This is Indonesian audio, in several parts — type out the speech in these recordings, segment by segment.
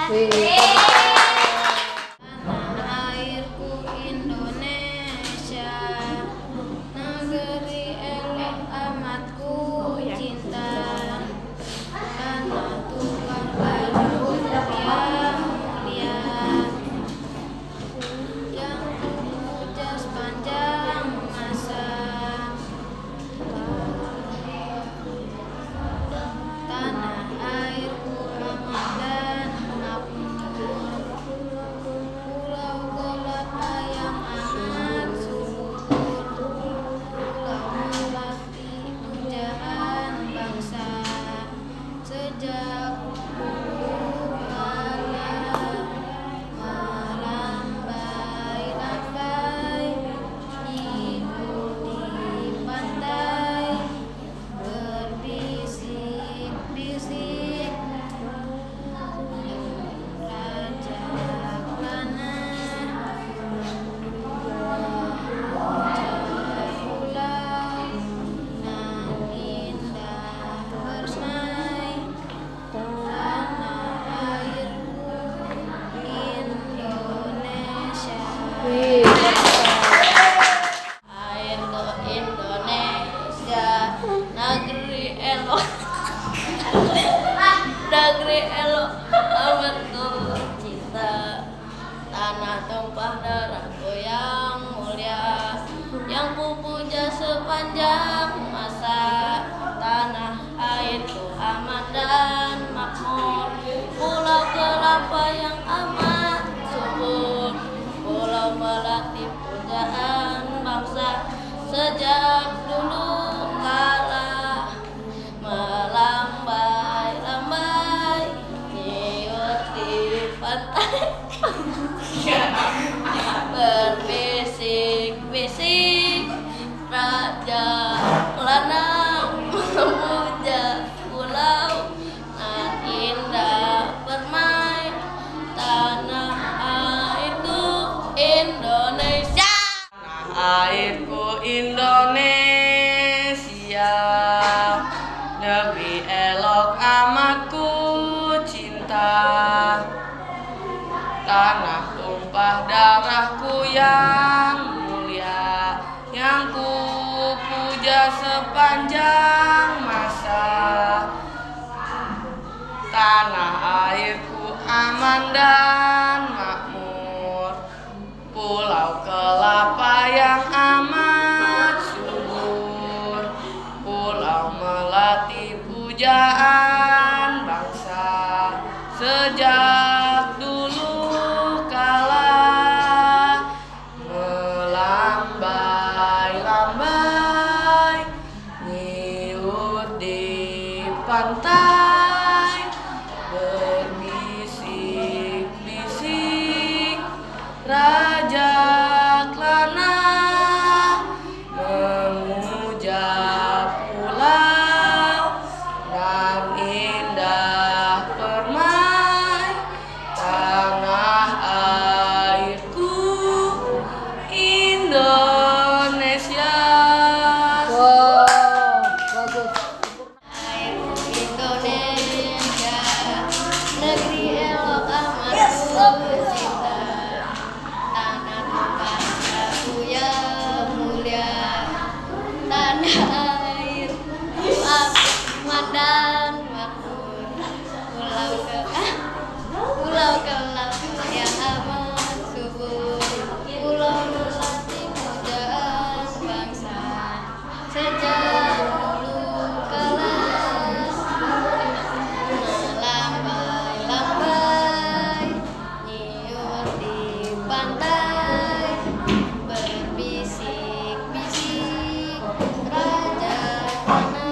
Tanah airku Indonesia, negeri elok amatku cinta. Tanah tumpah darahku yang mulia, yang kupuja sepanjang masa. Tanah airku aman dan makmur, pulau gelapa yang amat subur, pulau melati pujaan bangsa. Sejak dulu kala melambai-lambai hidup di pantai, berbisik-bisik raja Klana, menjai pulau nan indah bermai. Tanah airku Indonesia. Airku Indonesia, negeri elok, negeri elok amatku cinta. Tanah tumpah darahku yang mulia, yang kupuja sepanjang masa. Tanah airku aman dan makmur, pulau kelapa yang amat subur, pulau melati pujaan bangsa. Sejak dulu kala melambai-lambai nyut di pantai, berbisik-bisik raja Klana memuja pulau nan indah bermain. Tanah airku Indonesia. Tanah airku Indonesia, negeri elok amatku cinta. Tanah tumpah darahku yang mulia, yang kupuja sepanjang masa. Tanah airku aman dan makmur, pulau kelapa yang amat subur, pulau melati pujaan bangsa. Sejak dulu kala melambai-lambai nyut di pantai, berbisik-bisik raja Klana memuja pulau nan indah permai. Tanah airku Indonesia. Airku Indonesia, negeri elok amatku cinta. Tanah tumpah darahku yang mulia, tanah airku aman dan makmur, pulau kelapa yang amat subur, pulau melati pujaan bangsa. Sejak dulu kala melambai-lambai nyut di pantai, berbisik-bisik raja Klana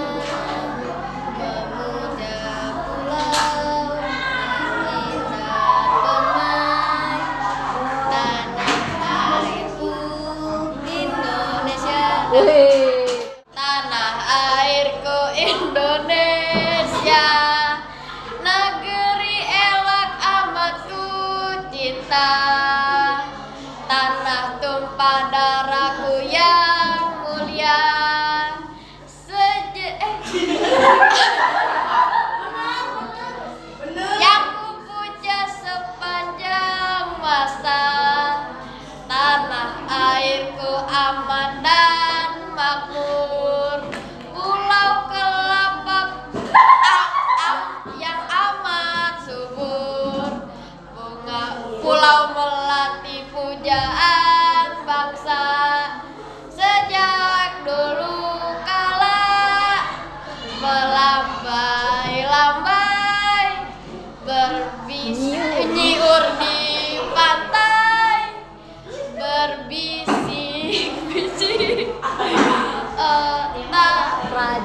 memuja pulau nan indah permai. Tanah airku Indonesia. Tanah airku Indonesia, negeri elok amatku cinta. Tanah tumpah darahku yang mulia, yang kupuja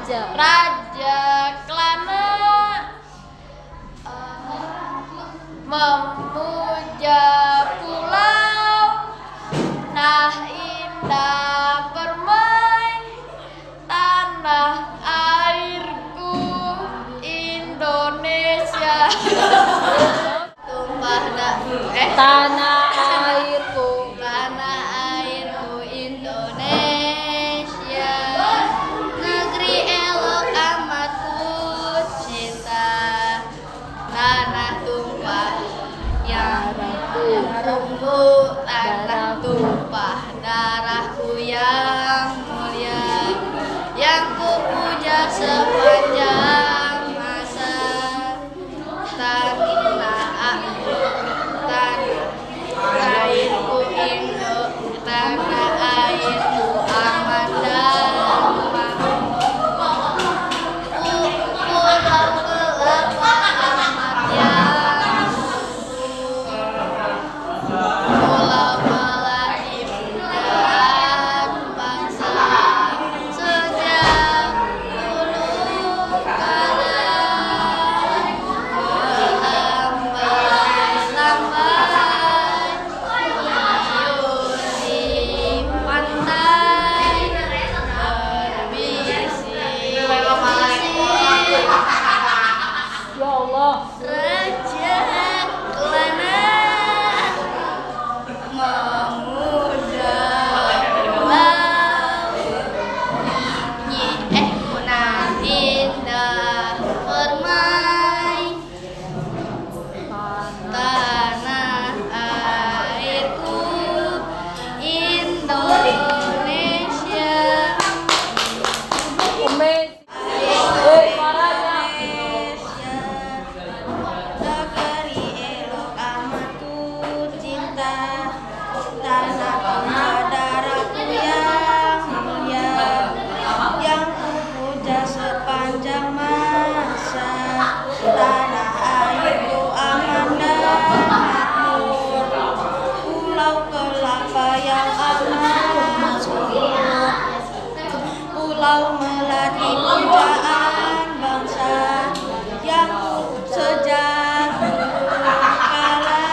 Raja Klana memuja pulau, nah indah permai tanah airku Indonesia. Tanah airku. Tanah airku Indonesia, negeri elok amat ku cinta, tanah tumpah yang tunggu, tanah tumpah darahku yang mulia, yang ku puja sepanjang masa. Tanah airku Indo, tanah airku aman dan makmur. Pulau kelapa amat yang subur, pulau melati pujaan bangsa sejak dulu kala. Ya Allah. Raja Klana memuja pulau, nan indah permai tanah airku Indonesia. Negeri elok amat ku cinta, tanah tumpah darahku yang mulia, yang ku puja sepanjang masa. Tanah airku aman dan makmur, pulau kelapa yang amat subur, pulau melati pujaan bangsa, yang sejak dulu kala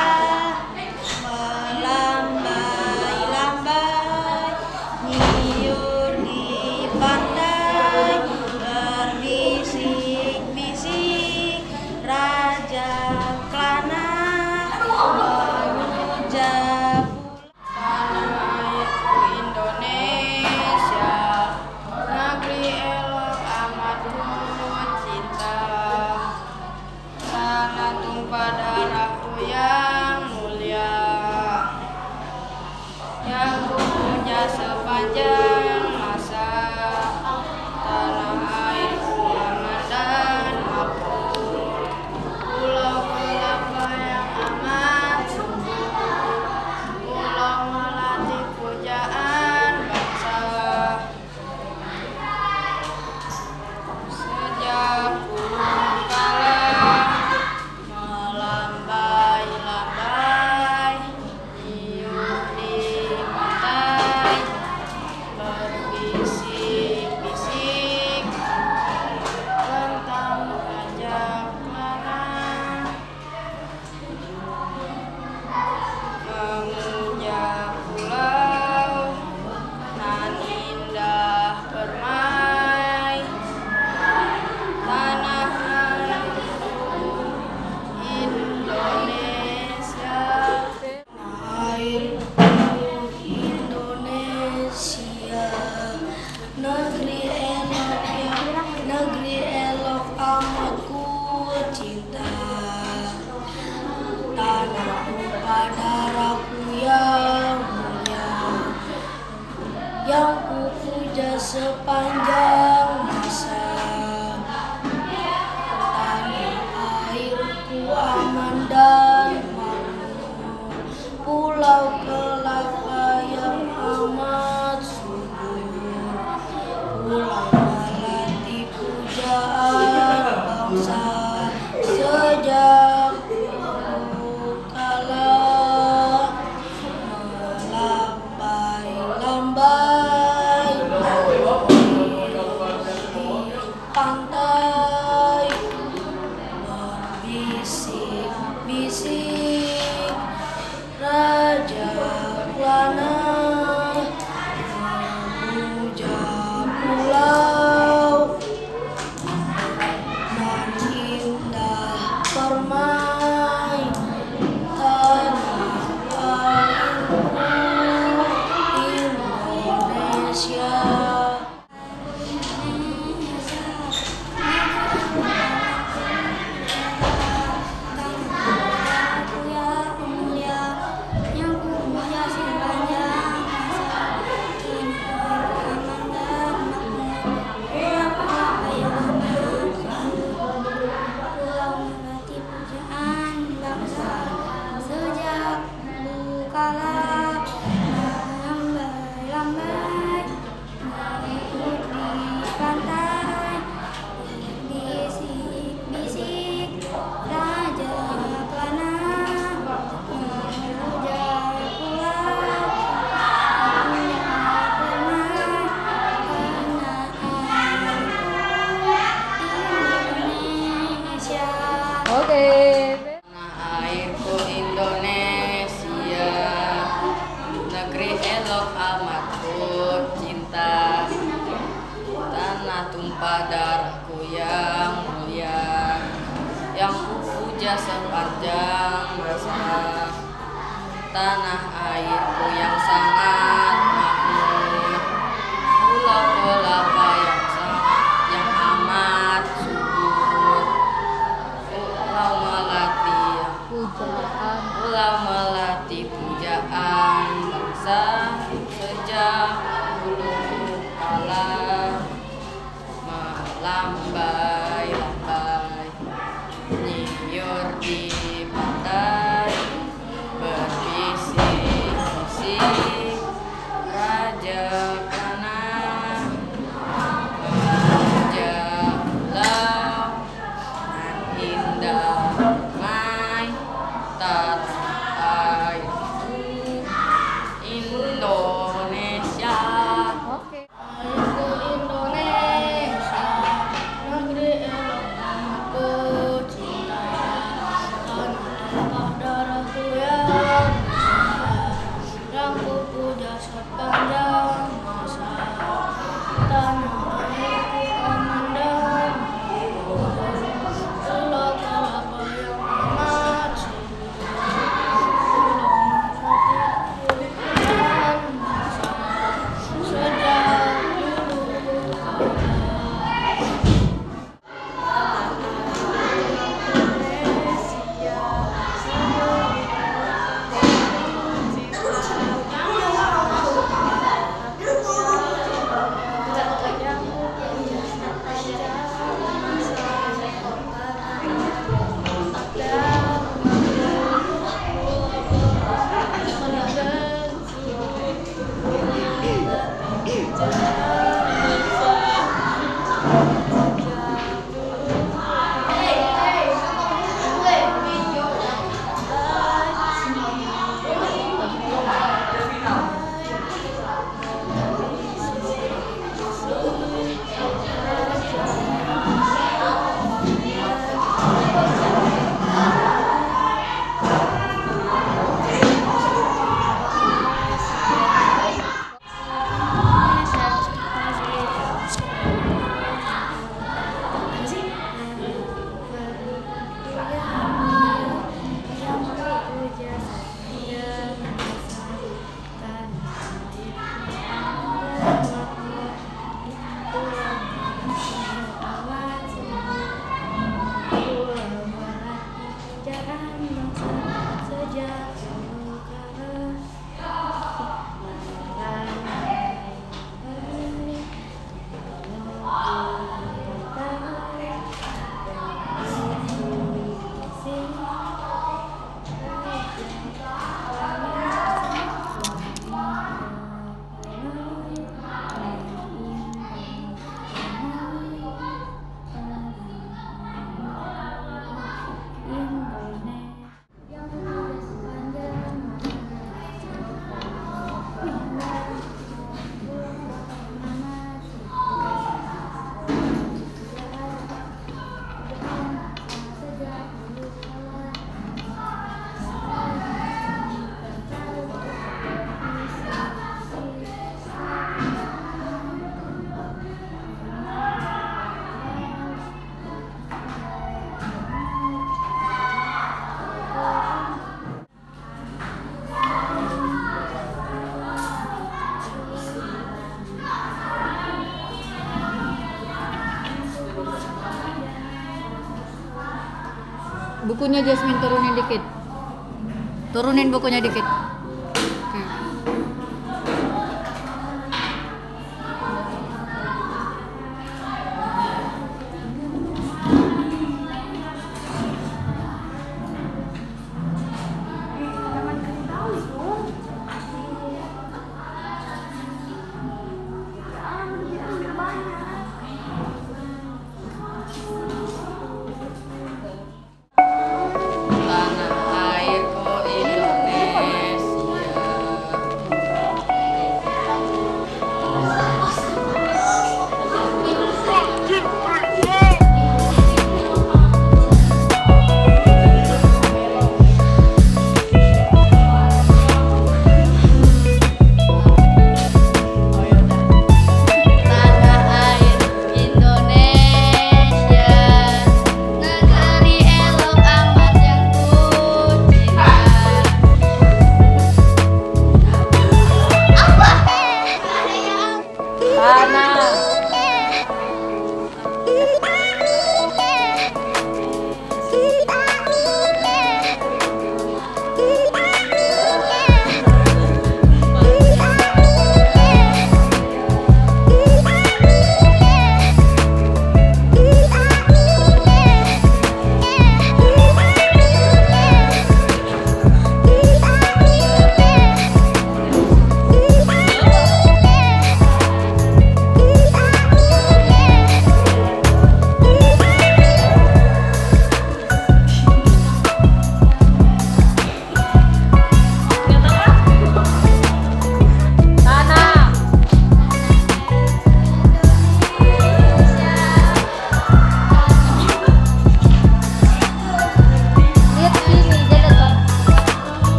melambai-lambai, nyiur di pantai, berbisik-bisik. Raja Klana memuja tanah airku Indonesia, negeri elok amat ku cinta, tanah tumpah darahku yang mulia, yang ku puja sepanjang masa. Tanah airku aman dan makmur, pulau kelapa yang amat subur, pulau melati pujaan bangsa sejak dulu kala melambai-lambai, nyiur di pantai, berbisik-bisik tentang Raja Klana memuja pulau, nan indah permai tanah airku Indonesia. Airku Indonesia, negeri elok amat ku cinta, tanah tumpah darahku yang mulia, yang ku puja sepanjang masa. Tanah airku aman dan makmur, pulau kelapa yang amat subur, pulau melati pujaan bangsa sejak dulu kala melambai-lambai. sepanjang masa. Tanah airku yang sangat makmur, pulau kelapa yang amat subur, pulau melati pujaan bangsa sejak dulu kala. Melambai-lambai nyiur di pantai, berbisik-bisik raja panah, menjalau nan indah mai tanah airku Indonesia. Oke. Airku Indonesia, negeri elok amatku cinta. Tanah tumpah darahku yang ku puja sepanjang masa. Tanah airku aman dan makmur, pulau kelapa yang amat subur, pulau melati pujaan bangsa sejak dulu Bukunya Jasmine turunin dikit. Turunin bukunya dikit. Tanah airku Indonesia.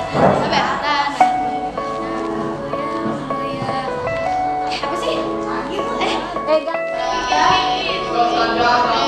Apa ya? Apa sih? Ganti.